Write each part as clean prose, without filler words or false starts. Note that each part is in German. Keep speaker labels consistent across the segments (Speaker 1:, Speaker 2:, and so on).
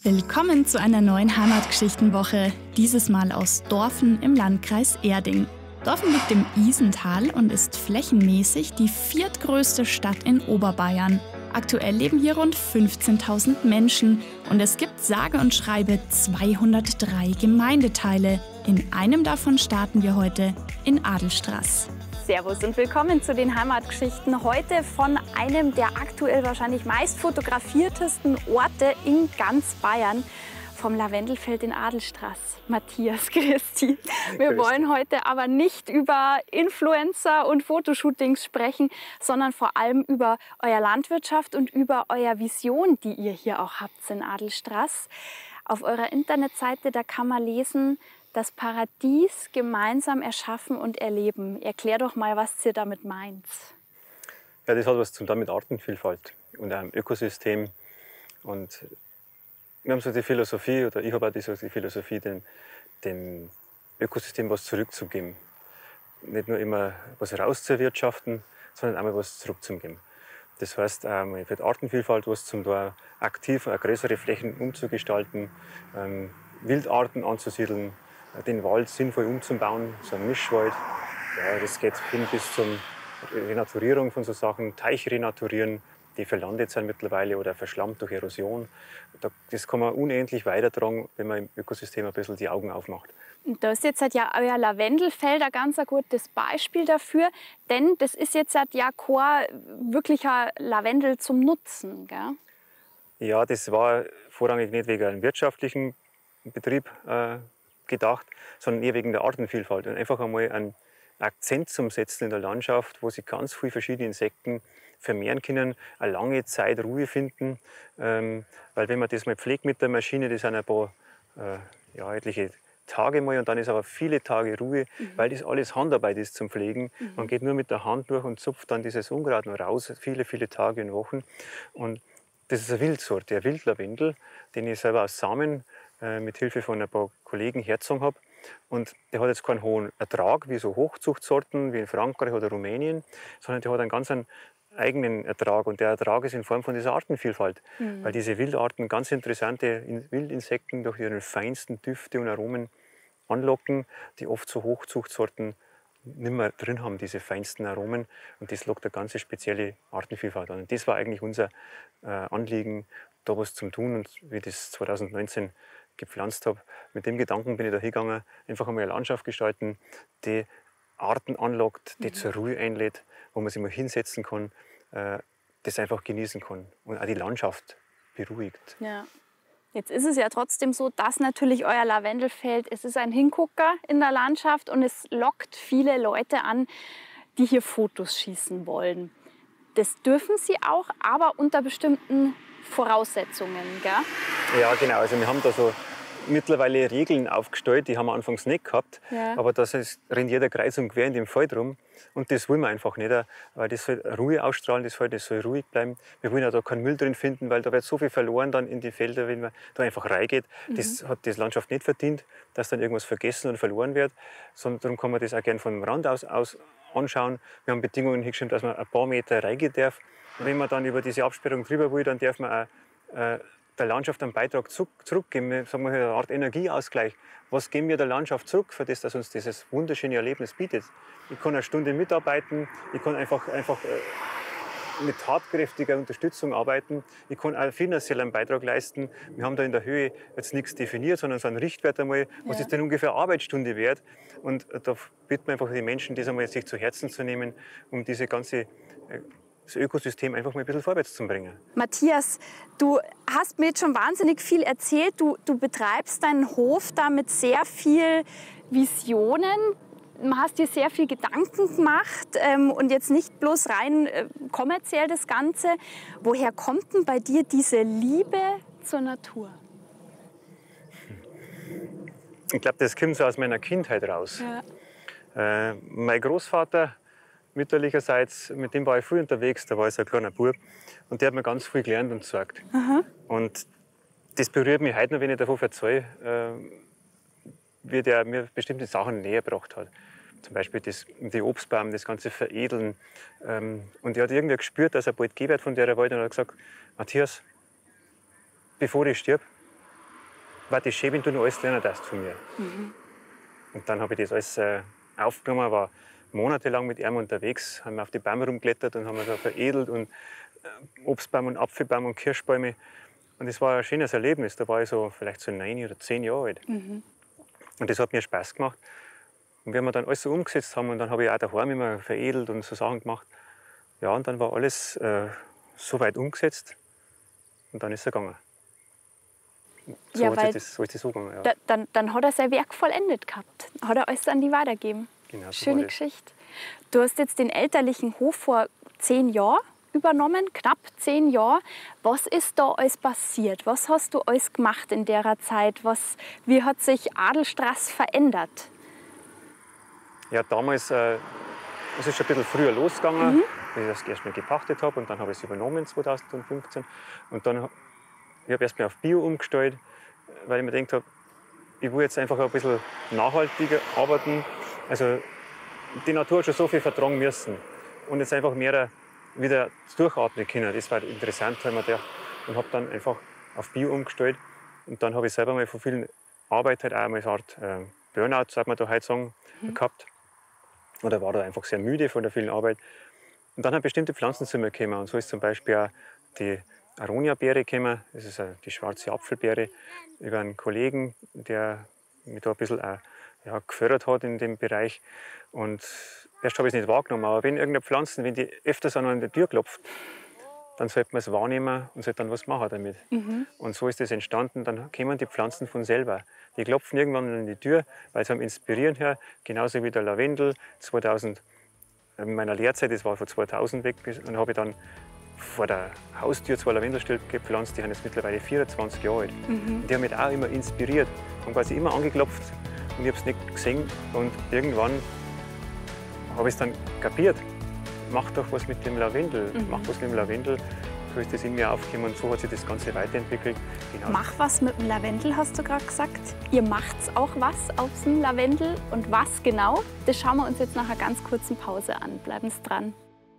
Speaker 1: Willkommen zu einer neuen Heimatgeschichtenwoche, dieses Mal aus Dorfen im Landkreis Erding. Dorfen liegt im Isental und ist flächenmäßig die viertgrößte Stadt in Oberbayern. Aktuell leben hier rund 15.000 Menschen und es gibt sage und schreibe 203 Gemeindeteile. In einem davon starten wir heute in Adelstraß.
Speaker 2: Servus und willkommen zu den Heimatgeschichten. Heute von einem der aktuell wahrscheinlich meist fotografiertesten Orte in ganz Bayern, vom Lavendelfeld in Adelstraß. Matthias, Christi. Wir wollen heute aber nicht über Influencer und Fotoshootings sprechen, sondern vor allem über eure Landwirtschaft und über eure Vision, die ihr hier auch habt in Adelstraß. Auf eurer Internetseite, da kann man lesen: Das Paradies gemeinsam erschaffen und erleben. Erklär doch mal, was ihr damit meint.
Speaker 3: Ja, das hat was zu tun mit Artenvielfalt und einem Ökosystem. Und wir haben so die Philosophie, oder ich habe auch die Philosophie, dem Ökosystem was zurückzugeben. Nicht nur immer was rauszuwirtschaften, sondern auch mal was zurückzugeben. Das heißt, für die Artenvielfalt was zum da aktiv größere Flächen umzugestalten, Wildarten anzusiedeln, den Wald sinnvoll umzubauen, so ein Mischwald. Ja, das geht hin bis zur Renaturierung von so Sachen, Teich renaturieren, die verlandet sind mittlerweile oder verschlammt durch Erosion. Das kann man unendlich weitertragen, wenn man im Ökosystem ein bisschen die Augen aufmacht.
Speaker 2: Und da ist jetzt ja euer Lavendelfeld ein ganz gutes Beispiel dafür, denn das ist jetzt ja kein wirklicher Lavendel zum Nutzen, gell?
Speaker 3: Ja, das war vorrangig nicht wegen einem wirtschaftlichen Betrieb gedacht, sondern eher wegen der Artenvielfalt. Und einfach einmal einen Akzent zum Setzen in der Landschaft, wo sich ganz viele verschiedene Insekten vermehren können, eine lange Zeit Ruhe finden. Weil wenn man das mal pflegt mit der Maschine, das sind ein paar etliche Tage mal und dann ist aber viele Tage Ruhe, weil das alles Handarbeit ist zum Pflegen. Man geht nur mit der Hand durch und zupft dann dieses Unkraut noch raus, viele, viele Tage und Wochen. Und das ist eine Wildsorte, der Wildlavendel, den ich selber aus Samen mit Hilfe von ein paar Kollegen hergezogen habe. Und der hat jetzt keinen hohen Ertrag wie so Hochzuchtsorten wie in Frankreich oder Rumänien, sondern der hat einen ganz eigenen Ertrag. Und der Ertrag ist in Form von dieser Artenvielfalt. Weil diese Wildarten ganz interessante Wildinsekten durch ihre feinsten Düfte und Aromen anlocken, die oft so Hochzuchtsorten nicht mehr drin haben, diese feinsten Aromen. Und das lockt eine ganz spezielle Artenvielfalt an. Und das war eigentlich unser Anliegen, da was zu tun. Und wie ich das 2019 gepflanzt habe, mit dem Gedanken bin ich da hingegangen, einfach einmal eine Landschaft gestalten, die Arten anlockt, die zur Ruhe einlädt, wo man sich mal hinsetzen kann, das einfach genießen kann und auch die Landschaft beruhigt.
Speaker 2: Ja. Jetzt ist es ja trotzdem so, dass natürlich euer Lavendelfeld, es ist ein Hingucker in der Landschaft und es lockt viele Leute an, die hier Fotos schießen wollen. Das dürfen sie auch, aber unter bestimmten Voraussetzungen, gell?
Speaker 3: Ja, genau. Also wir haben da so mittlerweile Regeln aufgestellt, die haben wir anfangs nicht gehabt.
Speaker 2: Ja.
Speaker 3: Aber das rennt jeder kreuz und quer in dem Feld rum. Und das wollen wir einfach nicht, weil das soll Ruhe ausstrahlen, das soll ruhig bleiben. Wir wollen ja da keinen Müll drin finden, weil da wird so viel verloren dann in die Felder, wenn man da einfach reingeht. Das hat die Landschaft nicht verdient, dass dann irgendwas vergessen und verloren wird. Sondern darum kann man das auch gerne vom Rand aus anschauen. Wir haben Bedingungen hingeschrieben, dass man ein paar Meter reingehen darf. Und wenn man dann über diese Absperrung drüber will, dann darf man auch der Landschaft einen Beitrag zurückgeben, sagen wir, eine Art Energieausgleich. Was geben wir der Landschaft zurück, für das, dass uns dieses wunderschöne Erlebnis bietet? Ich kann eine Stunde mitarbeiten, ich kann einfach mit tatkräftiger Unterstützung arbeiten, ich kann auch finanziell einen Beitrag leisten. Wir haben da in der Höhe jetzt nichts definiert, sondern so einen Richtwert einmal, was ist denn ungefähr eine Arbeitsstunde wert? Und da bitten wir einfach die Menschen, das einmal sich zu Herzen zu nehmen, um diese ganze das Ökosystem einfach mal ein bisschen vorwärts zu bringen.
Speaker 2: Matthias, du hast mir jetzt schon wahnsinnig viel erzählt. Du betreibst deinen Hof da mit sehr viel Visionen. Du hast dir sehr viel Gedanken gemacht und jetzt nicht bloß rein kommerziell das Ganze. Woher kommt denn bei dir diese Liebe zur Natur?
Speaker 3: Ich glaube, das kommt so aus meiner Kindheit raus.
Speaker 2: Ja.
Speaker 3: Mein Großvater mütterlicherseits, mit dem war ich früh unterwegs, da war ich so ein kleiner Bub und der hat mir ganz viel gelernt und gezeigt. Und das berührt mich heute noch, wenn ich davon erzähle, wie der mir bestimmte Sachen näher gebracht hat. Zum Beispiel die Obstbaum, das ganze Veredeln. Und er hat irgendwie gespürt, dass er bald gehen wird von der Welt und hat gesagt: Matthias, bevor ich stirb, war das schön, wenn du noch alles lernen darfst von mir. Und dann habe ich das alles aufgenommen, war monatelang mit ihm unterwegs, haben wir auf die Bäume rumgeklettert und haben wir da veredelt und Obstbaum und Apfelbaum und Kirschbäume. Und das war ein schönes Erlebnis. Da war ich so vielleicht so 9 oder 10 Jahre alt. Und das hat mir Spaß gemacht. Und wenn wir dann alles so umgesetzt haben, und dann habe ich auch daheim immer veredelt und so Sachen gemacht. Ja, und dann war alles so weit umgesetzt und dann ist er gegangen. So,
Speaker 2: Ja, weil
Speaker 3: ist das so gegangen. Ja.
Speaker 2: Dann hat er sein Werk vollendet gehabt. Hat er alles an die weitergegeben.
Speaker 3: Genau, so
Speaker 2: Schöne
Speaker 3: war das.
Speaker 2: Geschichte. Du hast jetzt den elterlichen Hof vor 10 Jahren übernommen, knapp 10 Jahre. Was ist da alles passiert? Was hast du alles gemacht in der Zeit? Wie hat sich Adelstraß verändert?
Speaker 3: Ja, damals es ist schon ein bisschen früher losgegangen, weil ich das erst mal gepachtet habe und dann habe ich es übernommen 2015. Und dann ich habe erst mal auf Bio umgestellt, weil ich mir gedacht habe, ich will jetzt einfach ein bisschen nachhaltiger arbeiten. Also die Natur hat schon so viel vertragen müssen und jetzt einfach mehr wieder durchatmen können. Das war interessant, weil man gedacht, und habe dann einfach auf Bio umgestellt. Und dann habe ich selber mal von vielen Arbeit halt auch mal eine Art Burnout, sagt man da heute sagen, gehabt. Oder war da einfach sehr müde von der vielen Arbeit. Und dann haben bestimmte Pflanzen zu mir gekommen. Und so ist zum Beispiel auch die Aronia-Beere gekommen. Das ist die schwarze Apfelbeere. Über einen Kollegen, der mich da ein bisschen auch, gefördert hat in dem Bereich. Und erst habe ich es nicht wahrgenommen. Aber wenn irgendeine Pflanze, wenn die öfters an der Tür klopft, dann sollte man es wahrnehmen und sollte dann was machen damit. Und so ist das entstanden. Dann kommen die Pflanzen von selber. Die klopfen irgendwann an die Tür, weil sie am Inspirieren her, genauso wie der Lavendel 2000, in meiner Lehrzeit, das war von 2000 weg, und habe ich dann vor der Haustür 2 Lavendelstöcke gepflanzt, die haben jetzt mittlerweile 24 Jahre alt. Die haben mich auch immer inspiriert, haben quasi immer angeklopft und ich habe es nicht gesehen. Und irgendwann habe ich es dann kapiert. Mach doch was mit dem Lavendel, mach was mit dem Lavendel. So ist das in mir aufgekommen und so hat sich das Ganze weiterentwickelt. Genau.
Speaker 2: Mach was mit dem Lavendel, hast du gerade gesagt. Ihr macht auch was aus dem Lavendel. Und was genau, das schauen wir uns jetzt nach einer ganz kurzen Pause an. Bleiben Sie dran.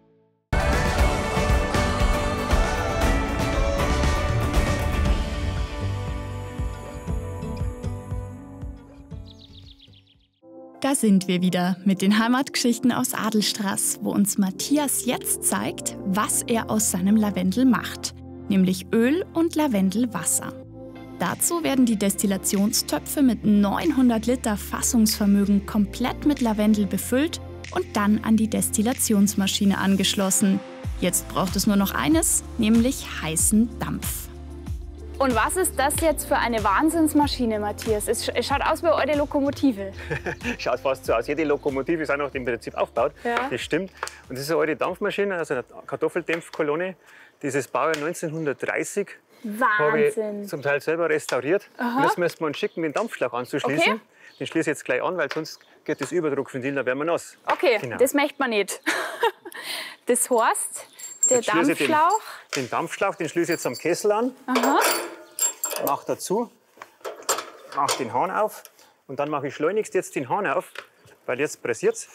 Speaker 1: Da sind wir wieder mit den Heimatgeschichten aus Adelstraß, wo uns Matthias jetzt zeigt, was er aus seinem Lavendel macht, nämlich Öl und Lavendelwasser. Dazu werden die Destillationstöpfe mit 900 Liter Fassungsvermögen komplett mit Lavendel befüllt und dann an die Destillationsmaschine angeschlossen. Jetzt braucht es nur noch eines, nämlich heißen Dampf.
Speaker 2: Und was ist das jetzt für eine Wahnsinnsmaschine, Matthias? Es schaut aus wie eure Lokomotive.
Speaker 3: Schaut fast so aus. Jede Lokomotive ist auch noch im Prinzip aufgebaut.
Speaker 2: Ja.
Speaker 3: Das stimmt. Und das ist eine alte Dampfmaschine, also eine Kartoffeldämpfkolonne. Dieses Baujahr 1930. Habe
Speaker 2: Wahnsinn.
Speaker 3: ich zum Teil selber restauriert. Und das müssen wir uns schicken, den Dampfschlauch anzuschließen.
Speaker 2: Okay.
Speaker 3: Den schließe ich jetzt gleich an, weil sonst geht das Überdruckventil, dann werden wir nass.
Speaker 2: Okay,
Speaker 3: Genau.
Speaker 2: das möchte man nicht. Das heißt, der
Speaker 3: Jetzt schließe ich
Speaker 2: Dampfschlauch.
Speaker 3: Den Dampfschlauch, den schließe ich jetzt am Kessel an. Mach dazu, mach den Hahn auf und dann mache ich schleunigst jetzt den Hahn auf, weil jetzt pressiert es.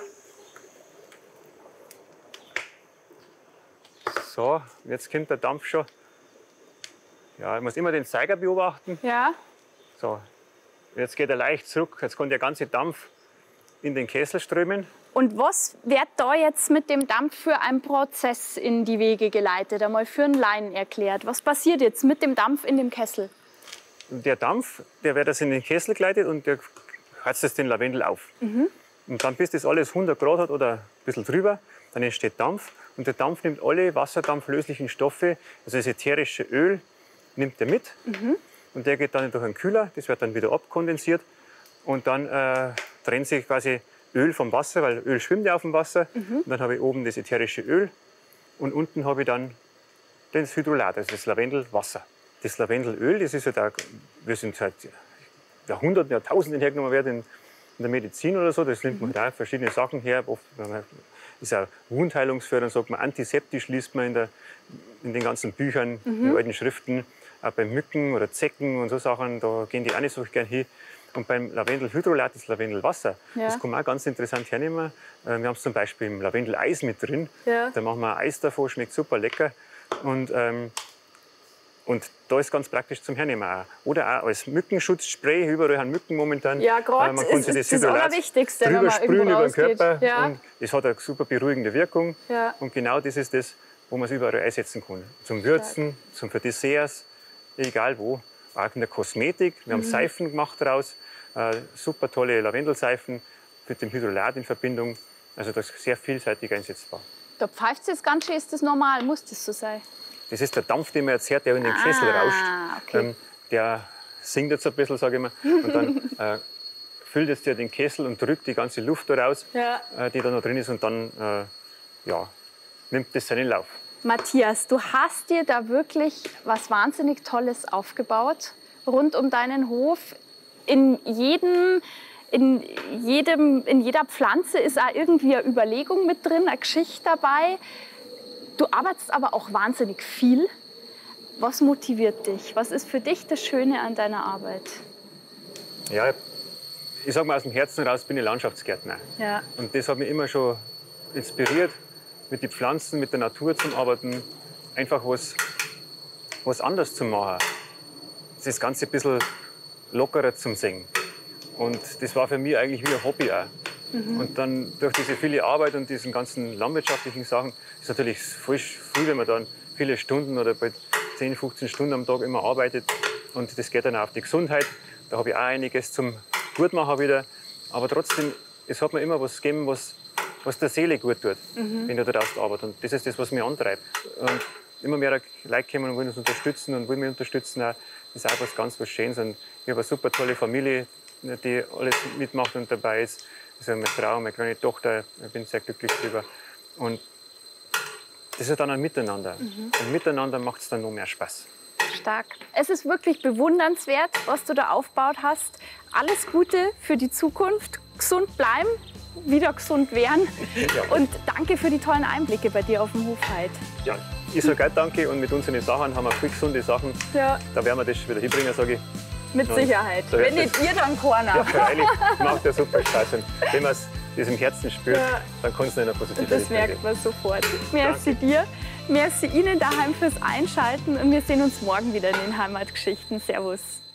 Speaker 3: So, jetzt kommt der Dampf schon. Ja, ich muss immer den Zeiger beobachten.
Speaker 2: Ja.
Speaker 3: So, jetzt geht er leicht zurück. Jetzt kann der ganze Dampf in den Kessel strömen.
Speaker 2: Und was wird da jetzt mit dem Dampf für ein Prozess in die Wege geleitet? Einmal für einen Laien erklärt. Was passiert jetzt mit dem Dampf in dem Kessel?
Speaker 3: Der Dampf, der wird das in den Kessel geleitet und der heizt das den Lavendel auf. Und dann, bis das alles 100 Grad hat oder ein bisschen drüber, dann entsteht Dampf. Und der Dampf nimmt alle wasserdampflöslichen Stoffe, also das ätherische Öl, nimmt er mit. Und der geht dann durch einen Kühler, das wird dann wieder abkondensiert. Und dann trennt sich quasi Öl vom Wasser, weil Öl schwimmt ja auf dem Wasser. Und dann habe ich oben das ätherische Öl und unten habe ich dann das Hydrolat, also das Lavendelwasser. Das Lavendelöl, das ist ja da, wir sind seit Jahrhunderten, Jahrtausenden hergenommen werden in der Medizin oder so. Das nimmt man da verschiedene Sachen her. Oft ist auch wundheilungsfördernd, sagt man, antiseptisch liest man in den ganzen Büchern, in den alten Schriften. Auch bei Mücken oder Zecken und so Sachen, da gehen die auch nicht so gern hin. Und beim Lavendelhydrolat, das Lavendelwasser, das kann man auch ganz interessant hernehmen. Wir haben es zum Beispiel im Lavendeleis mit drin.
Speaker 2: Ja.
Speaker 3: Da machen wir Eis davon, schmeckt super lecker. Und Und da ist ganz praktisch zum Hernehmen auch. Oder auch als Mückenschutzspray, überall haben Mücken momentan.
Speaker 2: Ja, gerade ist das Allerwichtigste, wenn man
Speaker 3: sprühen
Speaker 2: irgendwo
Speaker 3: über den Körper.
Speaker 2: Ja.
Speaker 3: Und es hat eine super beruhigende Wirkung.
Speaker 2: Ja.
Speaker 3: Und genau das ist das, wo man es überall einsetzen kann. Zum Würzen, für Desserts, egal wo. Auch in der Kosmetik. Wir haben Seifen gemacht daraus. Super tolle Lavendelseifen mit dem Hydrolat in Verbindung. Also das ist sehr vielseitig einsetzbar.
Speaker 2: Da pfeift es jetzt ganz schön, ist das normal? Muss das so sein?
Speaker 3: Das ist der Dampf, den man jetzt hört, der in den Kessel rauscht.
Speaker 2: Okay.
Speaker 3: Der singt jetzt ein bisschen, sage ich mal. Und dann füllt jetzt der den Kessel und drückt die ganze Luft da raus, die da noch drin ist. Und dann nimmt das seinen Lauf.
Speaker 2: Matthias, du hast dir da wirklich was wahnsinnig Tolles aufgebaut. Rund um deinen Hof. In jeder Pflanze ist auch irgendwie eine Überlegung mit drin, eine Geschichte dabei. Du arbeitest aber auch wahnsinnig viel. Was motiviert dich? Was ist für dich das Schöne an deiner Arbeit?
Speaker 3: Ja, ich sage mal aus dem Herzen raus, bin ich Landschaftsgärtner.
Speaker 2: Ja.
Speaker 3: Und das hat mich immer schon inspiriert, mit den Pflanzen, mit der Natur zu arbeiten. Einfach was anderes zu machen. Das Ganze ein bisschen lockerer zu sehen. Und das war für mich eigentlich wie ein Hobby auch. Und dann durch diese viele Arbeit und diesen ganzen landwirtschaftlichen Sachen ist natürlich voll viel, wenn man dann viele Stunden oder bald 10, 15 Stunden am Tag immer arbeitet. Und das geht dann auch auf die Gesundheit. Da habe ich auch einiges zum Gutmachen wieder. Aber trotzdem, es hat mir immer was gegeben, was der Seele gut tut, wenn du daraus arbeitest. Und das ist das, was mich antreibt. Und immer mehr Leute kommen und wollen uns unterstützen und wollen mich unterstützen. Auch. Das ist auch was Schönes. Und ich habe eine super tolle Familie, die alles mitmacht und dabei ist. Also meine Frau, meine kleine Tochter, ich bin sehr glücklich darüber. Und das ist dann ein Miteinander. Und miteinander macht es dann noch mehr Spaß.
Speaker 2: Stark. Es ist wirklich bewundernswert, was du da aufgebaut hast. Alles Gute für die Zukunft. Gesund bleiben, wieder gesund werden.
Speaker 3: Ja.
Speaker 2: Und danke für die tollen Einblicke bei dir auf dem Hof heute.
Speaker 3: Ja, ich sage auch danke. Und mit unseren Sachen haben wir viel gesunde Sachen.
Speaker 2: Ja.
Speaker 3: Da werden wir das wieder hinbringen, sage ich.
Speaker 2: Mit Sicherheit.
Speaker 3: So
Speaker 2: wenn nicht ihr, dann keiner.
Speaker 3: Ja, freilich. Macht ja super Spaß. Und wenn man es im Herzen spürt, dann kann es nicht eine positive
Speaker 2: Das merkt man sofort. Merci dir. Merci Ihnen daheim fürs Einschalten. Und wir sehen uns morgen wieder in den Heimatgeschichten. Servus.